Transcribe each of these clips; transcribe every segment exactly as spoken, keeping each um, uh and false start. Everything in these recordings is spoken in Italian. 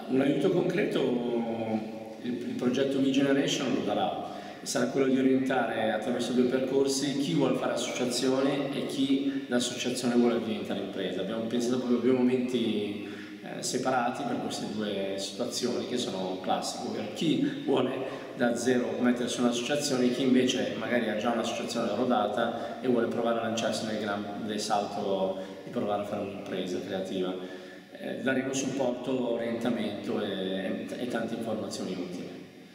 un aiuto concreto il, il progetto V-Generation lo darà, sarà quello di orientare attraverso due percorsi chi vuole fare associazione e chi l'associazione vuole diventare impresa. Abbiamo pensato proprio a due momenti eh, separati per queste due situazioni che sono classiche, ovvero chi vuole da zero mettersi un'associazione e chi invece magari ha già un'associazione rodata e vuole provare a lanciarsi nel grande salto di provare a fare un'impresa creativa. Eh, daremo supporto, orientamento e, e tante informazioni utili.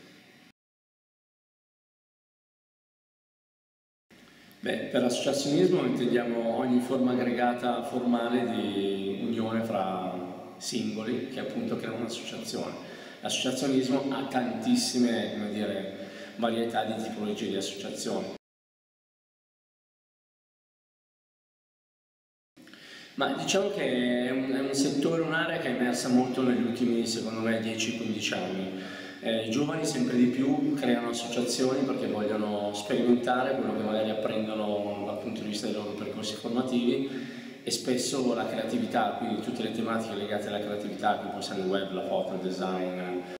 Beh, per associazionismo intendiamo ogni forma aggregata formale di unione fra singoli che appunto creano un'associazione. L'associazionismo ha tantissime, come dire, varietà di tipologie di associazioni. Ma diciamo che è un, è un settore, un'area che è emersa molto negli ultimi, secondo me, dieci quindici anni. Eh, I giovani sempre di più creano associazioni perché vogliono sperimentare quello che magari apprendono dal punto di vista dei loro percorsi formativi e spesso la creatività, quindi tutte le tematiche legate alla creatività, come può essere il web, la foto, il design.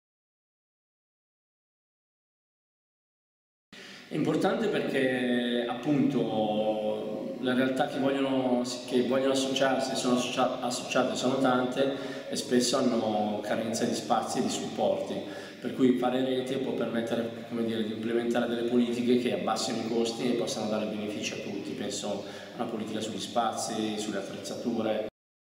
È importante perché appunto le realtà che vogliono, che vogliono associarsi, sono associate sono tante e spesso hanno carenza di spazi e di supporti, per cui fare rete può permettere, come dire, di implementare delle politiche che abbassino i costi e possano dare benefici a tutti. Penso a una politica sugli spazi, sulle attrezzature.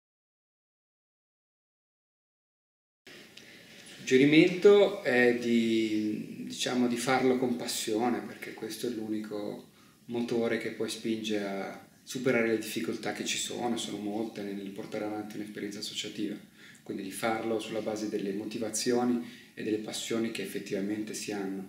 Il suggerimento è di, diciamo, di farlo con passione, perché questo è l'unico motore che poi spinge a superare le difficoltà che ci sono, sono molte, nel portare avanti un'esperienza associativa. Quindi di farlo sulla base delle motivazioni e delle passioni che effettivamente si hanno.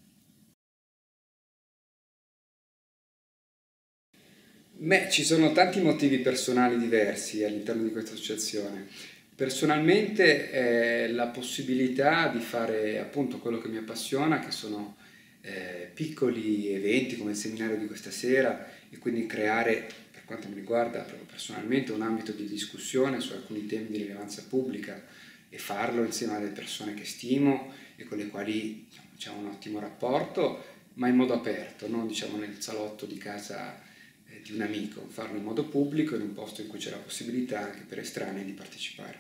Beh, ci sono tanti motivi personali diversi all'interno di questa associazione. Personalmente è la possibilità di fare appunto quello che mi appassiona, che sono eh, piccoli eventi come il seminario di questa sera, e quindi creare, per quanto mi riguarda proprio personalmente, un ambito di discussione su alcuni temi di rilevanza pubblica e farlo insieme alle persone che stimo e con le quali c'è un ottimo rapporto, ma in modo aperto, non diciamo nel salotto di casa eh, di un amico, farlo in modo pubblico in un posto in cui c'è la possibilità anche per estranei di partecipare.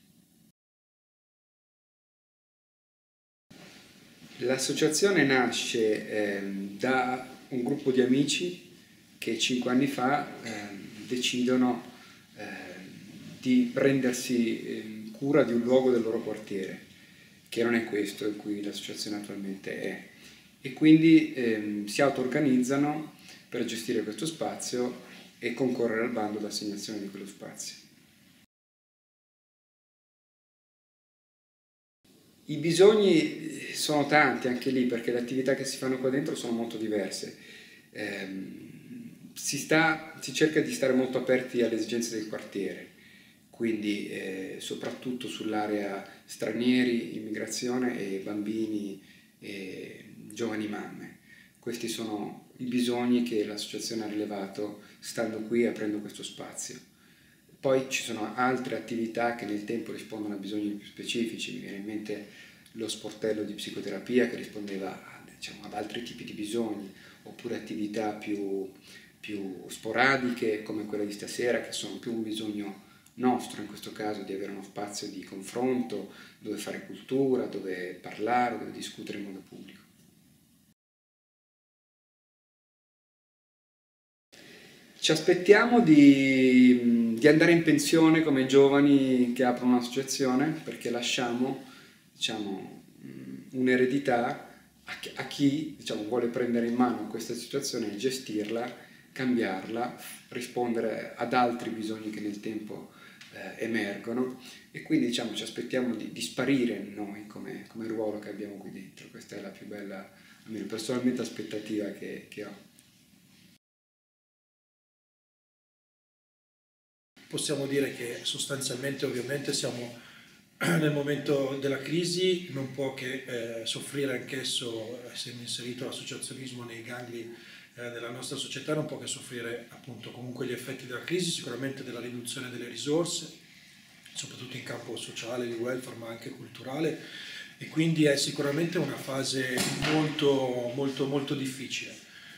L'associazione nasce eh, da un gruppo di amici che cinque anni fa eh, decidono eh, di prendersi eh, cura di un luogo del loro quartiere, che non è questo in cui l'associazione attualmente è, e quindi eh, si auto-organizzano per gestire questo spazio e concorrere al bando d'assegnazione di quello spazio. I bisogni sono tanti anche lì, perché le attività che si fanno qua dentro sono molto diverse. Eh, si, sta, si cerca di stare molto aperti alle esigenze del quartiere, quindi eh, soprattutto sull'area stranieri, immigrazione e bambini e giovani mamme. Questi sono i bisogni che l'associazione ha rilevato stando qui e aprendo questo spazio. Poi ci sono altre attività che nel tempo rispondono a bisogni più specifici, mi viene in mente lo sportello di psicoterapia che rispondeva a, diciamo, ad altri tipi di bisogni, oppure attività più, più sporadiche come quella di stasera, che sono più un bisogno nostro in questo caso, di avere uno spazio di confronto, dove fare cultura, dove parlare, dove discutere in modo pubblico. Ci aspettiamo di, di andare in pensione come giovani che aprono un'associazione, perché lasciamo, diciamo, un'eredità a chi, a chi diciamo, vuole prendere in mano questa situazione e gestirla, cambiarla, rispondere ad altri bisogni che nel tempo eh, emergono, e quindi diciamo, ci aspettiamo di, di sparire noi come, come ruolo che abbiamo qui dentro. Questa è la più bella, almeno personalmente, aspettativa che, che ho. Possiamo dire che sostanzialmente ovviamente siamo nel momento della crisi, non può che eh, soffrire anch'esso, essendo inserito l'associazionismo nei gangli eh, della nostra società, non può che soffrire appunto comunque gli effetti della crisi, sicuramente della riduzione delle risorse, soprattutto in campo sociale, di welfare, ma anche culturale, e quindi è sicuramente una fase molto, molto, molto difficile.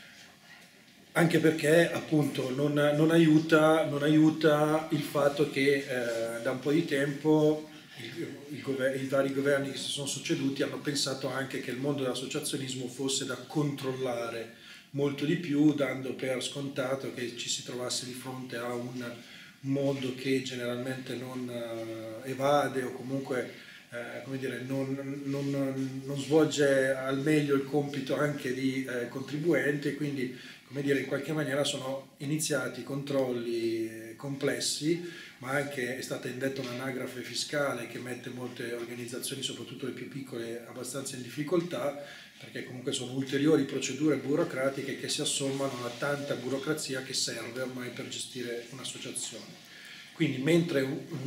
Anche perché appunto non, non, aiuta, non aiuta il fatto che eh, da un po' di tempo i, i, governi, i vari governi che si sono succeduti hanno pensato anche che il mondo dell'associazionismo fosse da controllare molto di più, dando per scontato che ci si trovasse di fronte a un mondo che generalmente non uh, evade o comunque uh, come dire, non, non, non svolge al meglio il compito anche di uh, contribuente, quindi come dire, in qualche maniera sono iniziati controlli complessi, ma anche è stata indetta un'anagrafe fiscale che mette molte organizzazioni, soprattutto le più piccole, abbastanza in difficoltà, perché comunque sono ulteriori procedure burocratiche che si assommano a tanta burocrazia che serve ormai per gestire un'associazione. Quindi mentre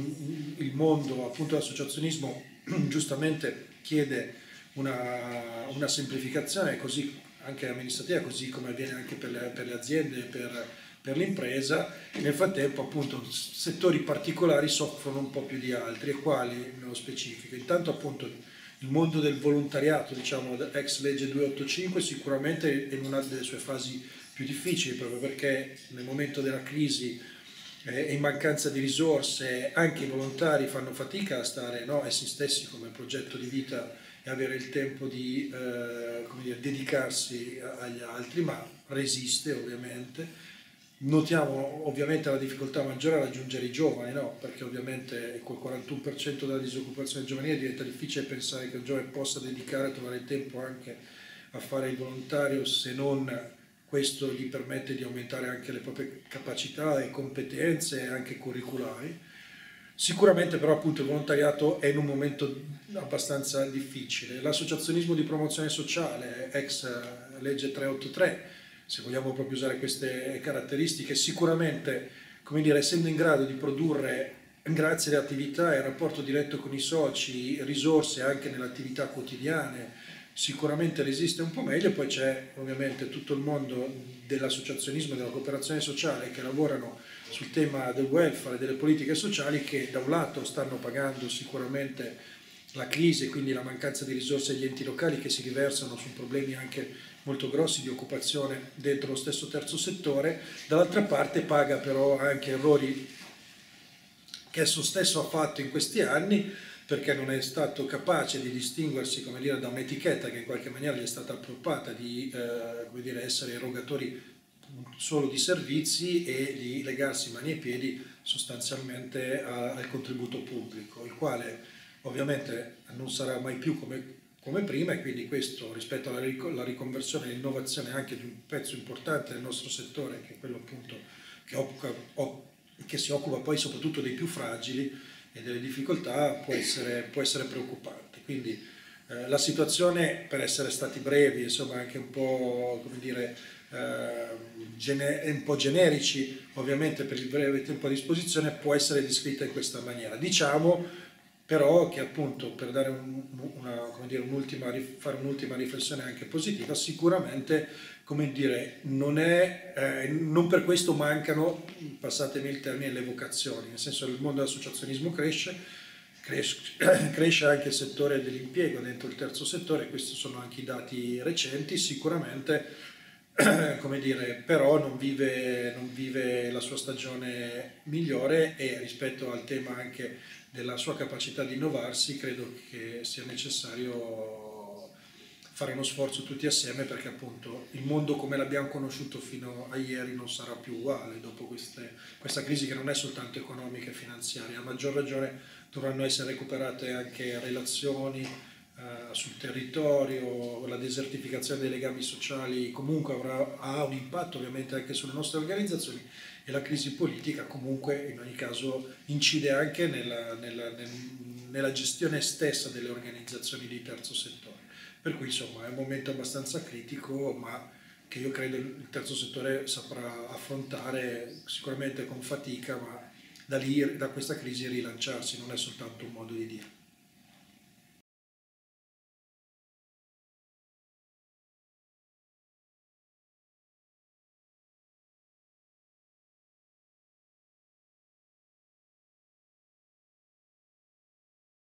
il mondo appunto dell'associazionismo giustamente chiede una, una semplificazione così anche amministrativa, così come avviene anche per le, per le aziende e per, per l'impresa, nel frattempo appunto settori particolari soffrono un po' più di altri, e quali nello specifico. Intanto appunto il mondo del volontariato, diciamo ex legge duecentoottantacinque, sicuramente è in una delle sue fasi più difficili, proprio perché nel momento della crisi e eh, in mancanza di risorse anche i volontari fanno fatica a stare, no, essi stessi come progetto di vita e avere il tempo di eh, come dire, dedicarsi agli altri, ma resiste ovviamente. Notiamo ovviamente la difficoltà maggiore a raggiungere i giovani, no? Perché ovviamente col quarantuno per cento della disoccupazione giovanile diventa difficile pensare che un giovane possa dedicare, trovare il tempo anche a fare il volontario, se non questo gli permette di aumentare anche le proprie capacità e competenze anche curriculari. Sicuramente però appunto il volontariato è in un momento abbastanza difficile. L'associazionismo di promozione sociale, ex legge trecentoottantatré, se vogliamo proprio usare queste caratteristiche, sicuramente, come dire, essendo in grado di produrre, grazie alle attività e al rapporto diretto con i soci, risorse anche nelle attività quotidiane, sicuramente resiste un po' meglio. Poi c'è ovviamente tutto il mondo dell'associazionismo e della cooperazione sociale che lavorano sul tema del welfare e delle politiche sociali, che da un lato stanno pagando sicuramente la crisi e quindi la mancanza di risorse agli enti locali, che si riversano su problemi anche molto grossi di occupazione dentro lo stesso terzo settore, dall'altra parte paga però anche errori che esso stesso ha fatto in questi anni, perché non è stato capace di distinguersi, come dire, da un'etichetta che in qualche maniera gli è stata appropata di eh, come dire, essere erogatori solo di servizi e di legarsi mani e piedi sostanzialmente a, al contributo pubblico, il quale ovviamente non sarà mai più come, come prima, e quindi questo rispetto alla, alla riconversione e all'innovazione anche di un pezzo importante del nostro settore, che è quello appunto che, occupa, o, che si occupa poi soprattutto dei più fragili e delle difficoltà, può essere, può essere preoccupante. Quindi eh, la situazione, per essere stati brevi, insomma anche un po', come dire, eh, un po' generici, ovviamente per il breve tempo a disposizione, può essere descritta in questa maniera. Diciamo però che appunto, per dare un, una, come dire, un'ultima, fare un'ultima riflessione anche positiva, sicuramente, come dire, non, è, eh, non per questo mancano, passatemi il termine, le vocazioni, nel senso che il mondo dell'associazionismo cresce, cresce, cresce anche il settore dell'impiego dentro il terzo settore, questi sono anche i dati recenti, sicuramente, come dire, però non vive, non vive la sua stagione migliore, e rispetto al tema anche della sua capacità di innovarsi, credo che sia necessario fare uno sforzo tutti assieme, perché appunto il mondo come l'abbiamo conosciuto fino a ieri non sarà più uguale dopo queste, questa crisi, che non è soltanto economica e finanziaria. A maggior ragione dovranno essere recuperate anche relazioni eh, sul territorio, la desertificazione dei legami sociali comunque avrà, ha un impatto ovviamente anche sulle nostre organizzazioni, e la crisi politica comunque in ogni caso incide anche nella, nella, nel, nella gestione stessa delle organizzazioni di terzo settore. Per cui insomma è un momento abbastanza critico, ma che io credo il terzo settore saprà affrontare sicuramente con fatica, ma da lì, da questa crisi, rilanciarsi, non è soltanto un modo di dire.